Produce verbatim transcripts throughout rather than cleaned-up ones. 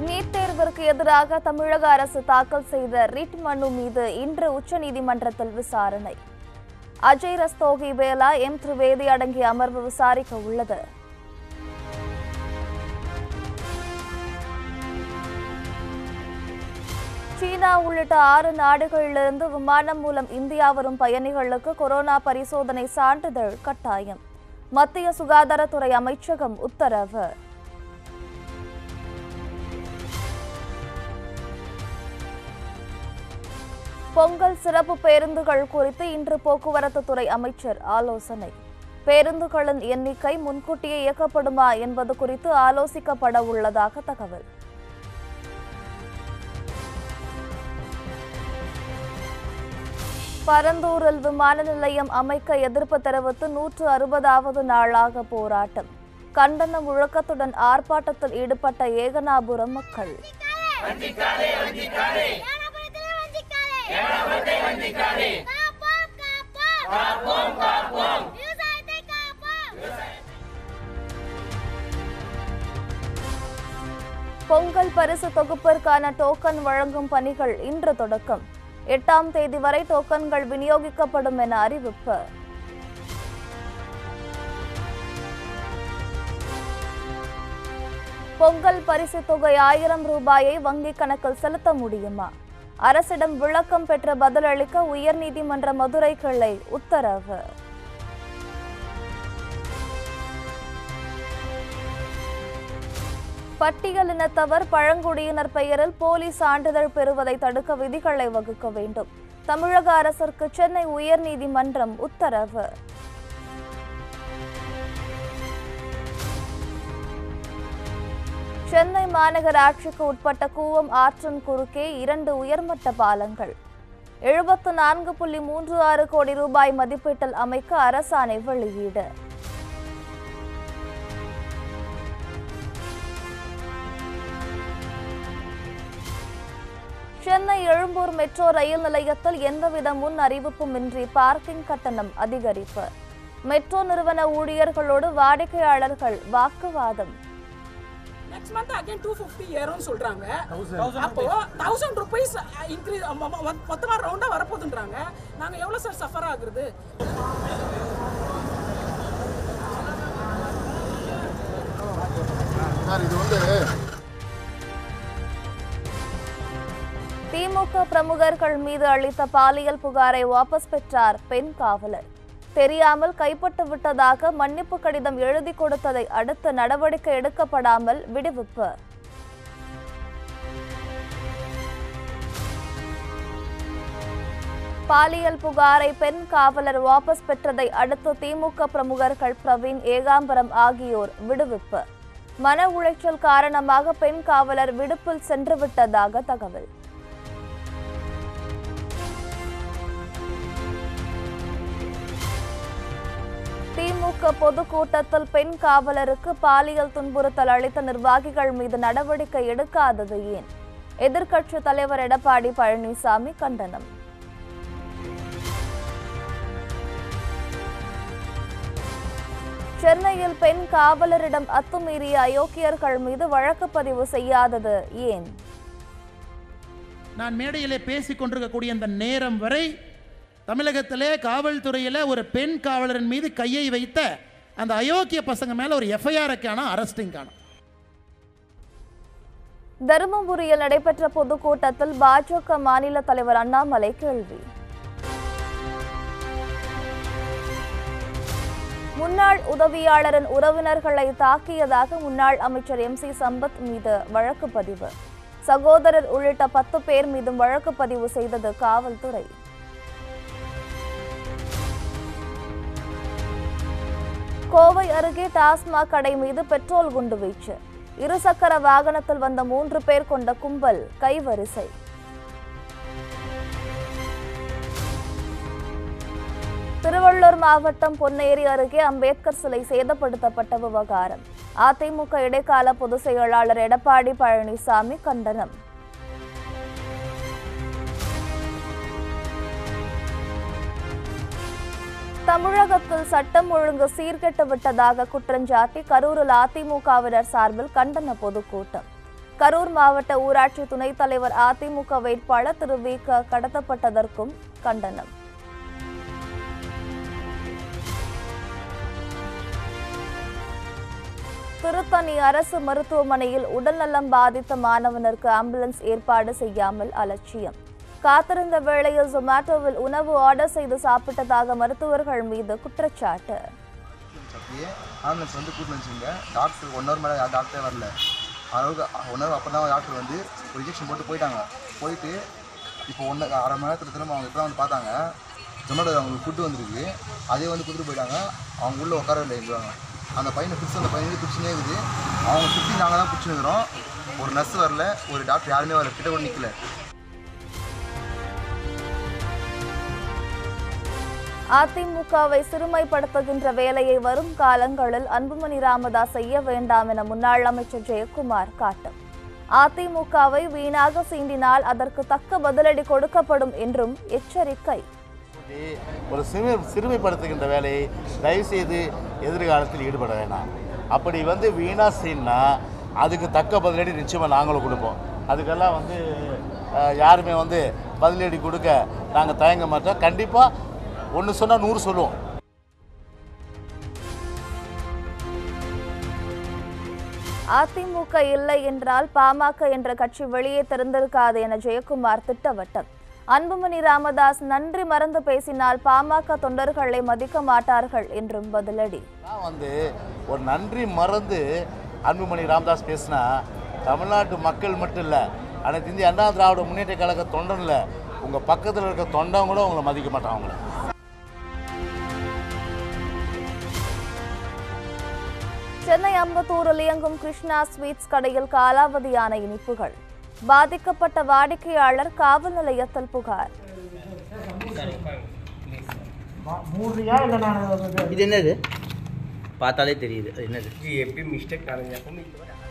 NEET தேர்விற்கு எதிராக தமிழக அரசு தாக்கல் செய்த ரிட் மனு மீது இன்று உச்சநீதிமன்றத்தில் விசாரணை. அஜய் ரஸ்தோகி வேலா எம் திரிவேதி அடங்கிய அமர்வு விசாரிக்க உள்ளது. சீனா உள்ளிட்ட ஆறு நாடுகளிலிருந்து விமானம் மூலம் இந்தியா வரும் பயணிகளுக்கு கொரோனா பரிசோதனை சான்றிதழ் கட்டாயம். மத்திய சுகாதாரத்துறை அமைச்சகம் உத்தரவு. பொங்கல் சிறப்பு பேருந்துகள் குறித்து இன்று போக்குவரத்து துறை அமைச்சர் ஆலோசனை. பேருந்துகளின் எண்ணிக்கை முன்கூட்டியே இயக்கப்படுமா என்பது குறித்து ஆலோசிக்கப்பட உள்ளதாக தகவல். பரந்தூரில் விமான நிலையம் அமைக்க எதிர்ப்பு தெரிவித்து நூற்று அறுபதாவது நாளாக போராட்டம். கண்டன முழக்கத்துடன் ஆர்ப்பாட்டத்தில் ஈடுபட்ட ஏகனாபுரம் மக்கள். பொங்கல் பரிசு தொகுப்பிற்கான டோக்கன் வழங்கும் பணிகள் இன்று தொடக்கம். எட்டாம் தேதி வரை டோக்கன்கள் விநியோகிக்கப்படும் என அறிவிப்பு. பொங்கல் பரிசு தொகை ஆயிரம் ரூபாயை வங்கிக் கணக்கில் செலுத்த முடியுமா? அரசிடம் விளக்கம் பெற்ற பதிலளிக்க உயர்நீதிமன்ற மதுரை கிளை உத்தரவு. பட்டியலினத்தவர் பழங்குடியினர் பெயரில் போலி சான்றிதழ் பெறுவதை தடுக்க விதிகளை வகுக்க வேண்டும். தமிழக அரசிற்கு சென்னை உயர்நீதிமன்றம் உத்தரவு. சென்னை மாநகராட்சிக்கு உட்பட்ட கூவம் ஆற்றின் குறுக்கே இரண்டு உயர்மட்ட பாலங்கள் எழுபத்து நான்கு புள்ளி மூன்று ஆறு கோடி ரூபாய் மதிப்பீட்டில் அமைக்க அரசாணை வெளியீடு. சென்னை எழும்பூர் மெட்ரோ ரயில் நிலையத்தில் எந்தவித முன் அறிவிப்புமின்றி பார்க்கிங் கட்டணம் அதிகரிப்பு. மெட்ரோ நிறுவன ஊழியர்களோடு வாடிக்கையாளர்கள் வாக்குவாதம். Next month again two fifty ஏறும்னு சொல்றாங்க. அப்போ one thousand rupees இன்கிரீஸ் மொத்தமா ரவுண்டா வர போகுதுன்றாங்க. நாங்க எவ்வளவு சார் சஃபர் ஆகுறது? சார் இது வந்து திமுக பிரமுகர்கள் மீது அளித்த பாலியல் புகாரை வாபஸ் பெற்றார் பெண் காவலர். தெரியாமல் கைப்பட்டு விட்டதாக மன்னிப்பு கடிதம் எழுதி கொடுத்ததை அடுத்து நடவடிக்கை எடுக்கப்படாமல் விடுவிப்பு. பாலியல் புகாரை பெண் காவலர் வாபஸ் பெற்றதை அடுத்து திமுக பிரமுகர்கள் பிரவீன், ஏகாம்பரம் ஆகியோர் விடுவிப்பு. மன உளைச்சல் காரணமாக பெண் காவலர் விடுப்பில் சென்றுவிட்டதாக தகவல். திமுக பொதுக்கூட்டத்தில் பெண் காவலருக்கு பாலியல் துன்புறுத்தல் அளித்த நிர்வாகிகள் மீது நடவடிக்கை எடுக்காதது ஏன்? எதிர்க்கட்சித் தலைவர் எடப்பாடி பழனிசாமி கண்டனம். சென்னையில் பெண் காவலரிடம் அத்துமீறிய அயோக்கியர்கள் மீது வழக்கு பதிவு செய்யாதது ஏன்? நான் மேடையிலே பேசிக் கொண்டிருக்கக்கூடிய அந்த நேரம் வரை தமிழகத்திலே காவல்துறையில் ஒரு பெண் காவலரின் மீது கையை வைத்த அந்த அயோக்கிய பசங்க மேல ஒரு எஃப்ஐஆருக்கான அரஸ்டிங்கான. தருமபுரியில் நடைபெற்ற பொதுக்கூட்டத்தில் பாஜக மாநில தலைவர் அண்ணாமலை கேள்வி. முன்னாள் உதவியாளரின் உறவினர்களை தாக்கியதாக முன்னாள் அமைச்சர் எம் சி சம்பத் மீது வழக்கு பதிவு. சகோதரர் உள்ளிட்ட பத்து பேர் மீதும் வழக்கு பதிவு செய்தது காவல்துறை. கோவை அருகே டாஸ்மாக் கடை மீது பெட்ரோல் குண்டு வீச்சு. இருசக்கர வாகனத்தில் வந்த மூன்று பேர் கொண்ட கும்பல் கைவரிசை. திருவள்ளூர் மாவட்டம் பொன்னேரி அருகே அம்பேத்கர் சிலை சேதப்படுத்தப்பட்ட விவகாரம். அதிமுக இடைக்கால பொதுச் செயலாளர் எடப்பாடி பழனிசாமி கண்டனம். தமிழகத்தில் சட்டம் ஒழுங்கு சீர்கெட்டு விட்டதாக குற்றஞ்சாட்டி கரூரில் அதிமுகவினர் சார்பில் கண்டன பொதுக்கூட்டம். கரூர் மாவட்ட ஊராட்சி துணைத் தலைவர் அதிமுக வேட்பாளர் திரு வி க கடத்தப்பட்டதற்கும் கண்டனம். திருத்தணி அரசு மருத்துவமனையில் உடல்நலம் பாதித்த மாணவனுக்கு ஆம்புலன்ஸ் ஏற்பாடு செய்யாமல் அலட்சியம். காத்திருந்த வேளையில் ஜொமேட்டோவில் உணவு ஆர்டர் செய்து சாப்பிட்டதாக மருத்துவர்கள் மீது குற்றச்சாட்டு. ஆம்புலன்ஸ் வந்து கூட்டு வந்துச்சுங்க. டாக்டர் ஒன் ஹவர் மேலே டாக்டரே வரல. அளவுக்கு ஒன் ஹவர் அப்புறம் தான் டாக்டர் வந்து ஒரு இன்ஜெக்ஷன் போட்டு போயிட்டாங்க. போயிட்டு இப்போ ஒன்று அரை மணி நேரத்தில் திரும்ப அவங்க இப்போ தான் வந்து பார்த்தாங்க. ஜொமேட்டோ அவங்களுக்கு ஃபுட்டு வந்துருக்கு. அதே வந்து கொடுத்துட்டு போயிட்டாங்க. அவங்க உள்ளே உட்காரவில்லை இருந்தாங்க. அந்த பையனை பிடிச்சி அந்த பையனுக்கு பிடிச்சினே இருக்குது. அவங்க சுற்றி நாங்கள் தான் பிடிச்சிருக்கிறோம். ஒரு நர்ஸ் வரல, ஒரு டாக்டர் யாருமே வரல, கிட்ட கூட நிற்கல. அதிமுகவை சிறுமைப்படுத்துகின்ற வேலையை வரும் காலங்களில் அன்புமணி ராமதாஸ் செய்ய வேண்டாம் என முன்னாள் அமைச்சர் ஜெயக்குமார் காட்டும். அதிமுகவை வீணாக சீண்டினால் அதற்கு தக்க பதிலடி கொடுக்கப்படும் என்றும் எச்சரிக்கை. ஒரு சிறுமை சிறுமைப்படுத்துகின்ற வேலையை தயவுசெய்து எதிர்காலத்தில் ஈடுபட வேண்டாம். அப்படி வந்து வீணா சீன்னா அதுக்கு தக்க பதிலடி நிச்சயமாக நாங்களும் கொடுப்போம். அதுக்கெல்லாம் வந்து யாருமே வந்து பதிலடி கொடுக்க நாங்கள் தயங்க மாட்டோம். கண்டிப்பாக ஒன்று சொன்னால் நூறு சொல்லுவோம். அதிமுக இல்லை என்றால் பாமக என்ற கட்சி வெளியே திறந்திருக்காது என ஜெயக்குமார் திட்டவட்டம். அன்புமணி ராமதாஸ் நன்றி மறந்து பேசினால் பாமக தொண்டர்களை மதிக்க மாட்டார்கள் என்றும் பதிலடி. நான் வந்து ஒரு நன்றி மறந்து அன்புமணி ராமதாஸ் பேசினா தமிழ்நாட்டு மக்கள் மட்டும் இல்லை, அனைத்து இந்திய அண்ணா திராவிட முன்னேற்ற கழக தொண்டன் இல்லை, உங்கள் பக்கத்தில் இருக்க தொண்டன் கூட உங்களை மதிக்க மாட்டாங்க. அவங்கள சென்னை அம்பத்தூரில் இயங்கும் கிருஷ்ணா ஸ்வீட்ஸ் கடையில் காலாவதியான இனிப்புகள். பாதிக்கப்பட்ட வாடிக்கையாளர் காவல் நிலையத்தில் புகார். இது என்னது பார்த்தாலே தெரியுது என்னது எப்படி மிஸ்டேக் நடந்து.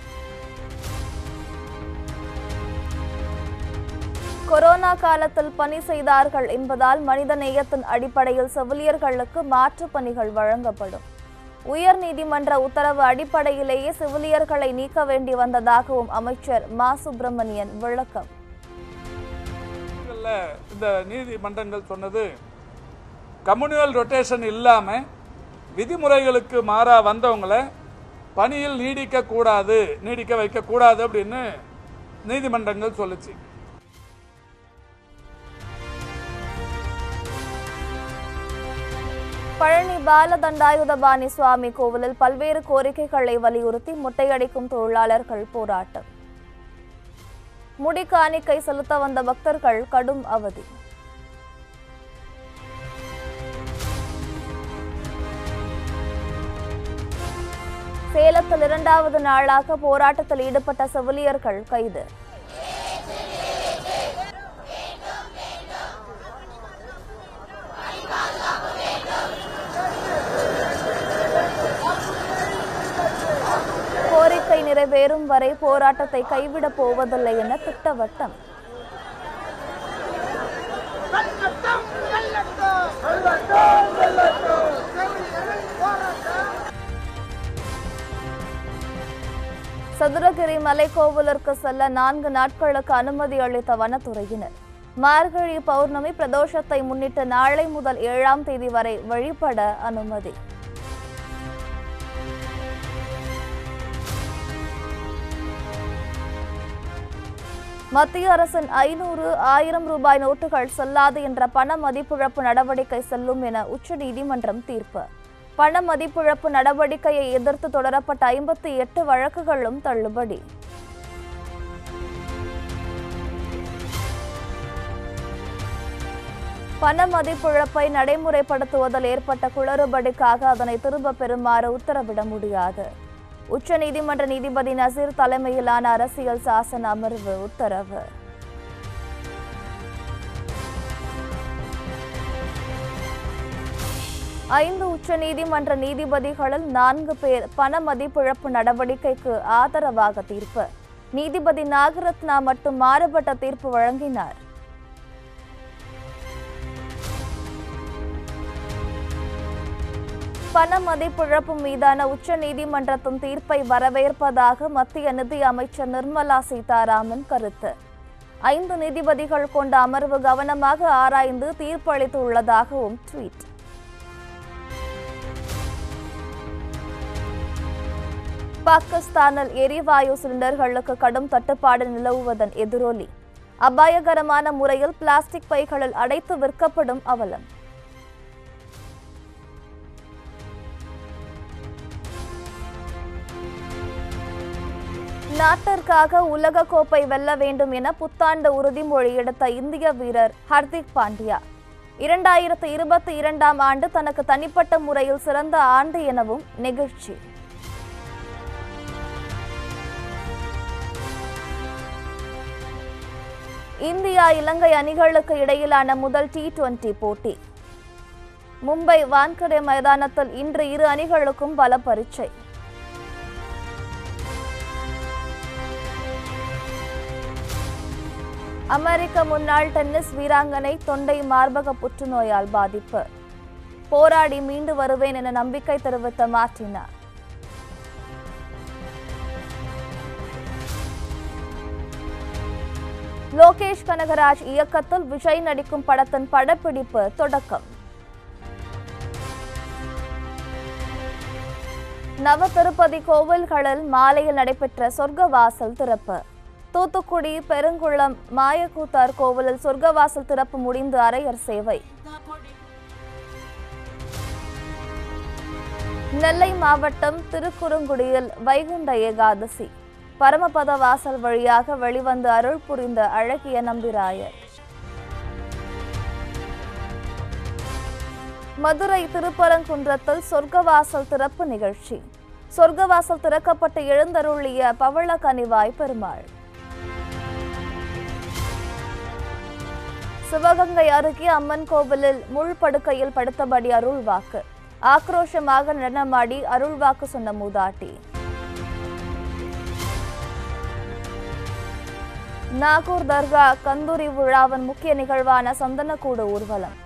கொரோனா காலத்தில் பணி செய்தார்கள் என்பதால் மனித நேயத்தின் அடிப்படையில் செவிலியர்களுக்கு மாற்று பணிகள் வழங்கப்படும். உயர் நீதிமன்ற உத்தரவு அடிப்படையிலேயே செவிலியர்களை நீக்க வேண்டி வந்ததாகவும் அமைச்சர் மா சுப்பிரமணியன் விளக்கம். இந்த நீதிமன்றங்கள் சொன்னது கம்யூனியல் ரொட்டேஷன் இல்லாமல் விதிமுறைகளுக்கு மாறா வந்தவங்களை பணியில் நீடிக்க கூடாது நீடிக்க வைக்கக்கூடாது அப்படின்னு நீதிமன்றங்கள் சொல்லுச்சு. பழனி பாலதண்டாயுதபாணி சுவாமி கோவிலில் பல்வேறு கோரிக்கைகளை வலியுறுத்தி முட்டையடிக்கும் தொழிலாளர்கள் போராட்டம். முடி காணிக்கை செலுத்த வந்த பக்தர்கள் கடும் அவதி. சேலத்தில் இரண்டாவது நாளாக போராட்டத்தில் ஈடுபட்ட செவிலியர்கள் கைது. கோரிக்கை நிறைவேறும் வரை போராட்டத்தை கைவிடப் போவதில்லை என திட்டவட்டம். சதுரகிரி மலைக்கோவிலிற்கு செல்ல நான்கு நாட்களுக்கு அனுமதி அளித்த வனத்துறையினர். மார்கழி பௌர்ணமி பிரதோஷத்தை முன்னிட்டு நாளை முதல் ஏழாம் தேதி வரை வழிபட அனுமதி. மத்திய அரசின் ஐநூறு ஆயிரம் ரூபாய் நோட்டுகள் செல்லாது என்ற பண மதிப்பிழப்பு நடவடிக்கை செல்லும் என உச்சநீதிமன்றம் தீர்ப்பு. பண மதிப்பிழப்பு நடவடிக்கையை எதிர்த்து தொடரப்பட்ட ஐம்பத்தி எட்டு வழக்குகளும் தள்ளுபடி. பண மதிப்பிழப்பை நடைமுறைப்படுத்துவதில் ஏற்பட்ட குளறுபடிக்காக அதனை திரும்ப பெறுமாறு உத்தரவிட முடியாது. உச்சநீதிமன்ற நீதிபதி நசீர் தலைமையிலான அரசியல் சாசன அமர்வு உத்தரவு. ஐந்து உச்சநீதிமன்ற நீதிபதிகளில் நான்கு பேர் பண மதிப்பிழப்பு நடவடிக்கைக்கு ஆதரவாக தீர்ப்பு. நீதிபதி நாகரத்னா மட்டும் மாறுபட்ட தீர்ப்பு வழங்கினார். பண மதிப்பிழப்பு மீதான உச்ச நீதிமன்றத்தின் தீர்ப்பை வரவேற்பதாக மத்திய நிதி அமைச்சர் நிர்மலா சீதாராமன் கருத்து. ஐந்து நீதிபதிகள் கொண்ட அமர்வு கவனமாக ஆராய்ந்து தீர்ப்பளித்துள்ளதாகவும் ட்வீட். பாகிஸ்தானில் எரிவாயு சிலிண்டர்களுக்கு கடும் தட்டுப்பாடு நிலவுவதன் எதிரொலி. அபாயகரமான முறையில் பிளாஸ்டிக் பைகளில் அடைத்து விற்கப்படும் அவலம். நாட்டிற்காக உலக கோப்பை வெல்ல வேண்டும் என புத்தாண்டு உறுதிமொழி எடுத்த இந்திய வீரர் ஹர்திக் பாண்டியா இரண்டாயிரத்து இருபத்தி இரண்டாம் ஆண்டு தனக்கு தனிப்பட்ட முறையில் சிறந்த ஆண்டு எனவும் நெகிழ்ச்சி. இந்தியா இலங்கை அணிகளுக்கு இடையிலான முதல் டி டுவெண்டி போட்டி. மும்பை வான்கடே மைதானத்தில் இன்று இரு அணிகளுக்கும் பல பரீட்சை. அமெரிக்க முன்னாள் டென்னிஸ் வீராங்கனை தொண்டை மார்பக புற்றுநோயால் பாதிப்பு. போராடி மீண்டு வருவேன் என நம்பிக்கை தெரிவித்த மார்டினா. லோகேஷ் கனகராஜ் இயக்கத்தில் விஜய் நடிக்கும் படத்தின் படப்பிடிப்பு தொடக்கம். நவ திருப்பதி கோவில்களில் மாலையில் நடைபெற்ற சொர்க்கவாசல் திறப்பு. தூத்துக்குடி பெருங்குளம் மாயக்கூத்தார் கோவிலில் சொர்க்கவாசல் திறப்பு முடிந்து அரையர் சேவை. நெல்லை மாவட்டம் திருக்குறுங்குடியில் வைகுண்ட ஏகாதசி. பரமபத வாசல் வழியாக வெளிவந்து அருள் புரிந்த அழகிய நம்பிராயர். மதுரை திருப்பரங்குன்றத்தில் சொர்க்கவாசல் திறப்பு நிகழ்ச்சி. சொர்க்கவாசல் திறக்கப்பட்டு எழுந்தருளிய பவள கனிவாய் பெருமாள். சிவகங்கை அருகே அம்மன் கோவிலில் முள்படுக்கையில் படுத்தபடி அருள்வாக்கு. ஆக்ரோஷமாக நடனமாடி அருள்வாக்கு சொன்ன மூதாட்டி. நாகூர் தர்கா கந்தூரி விழாவின் முக்கிய நிகழ்வான சந்தனக்கூடு ஊர்வலம்.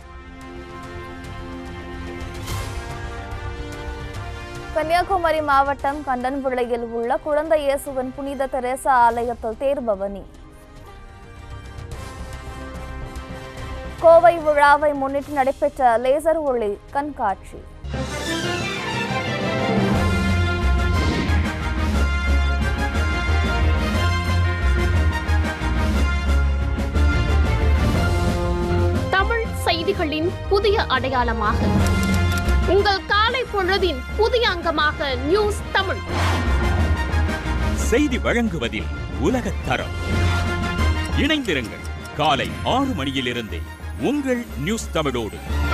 கன்னியாகுமரி மாவட்டம் கண்டன்விளையில் உள்ள குழந்தை இயேசுவின் புனித தெரேசா ஆலயத்தில் தேர்பவனி. கோவை விழாவை முன்னிட்டு நடைபெற்ற லேசர் ஒளி கண்காட்சி. தமிழ் செய்திகளின் புதிய அடையாளமாக உங்கள் காலை பொழுதின் புதிய அங்கமாக நியூஸ் தமிழ் செய்தி வழங்குவதில் உலகத் தரம். இணைந்திருங்கள் காலை ஆறு மணியிலிருந்து உங்கள் நியூஸ் தமிழோடு.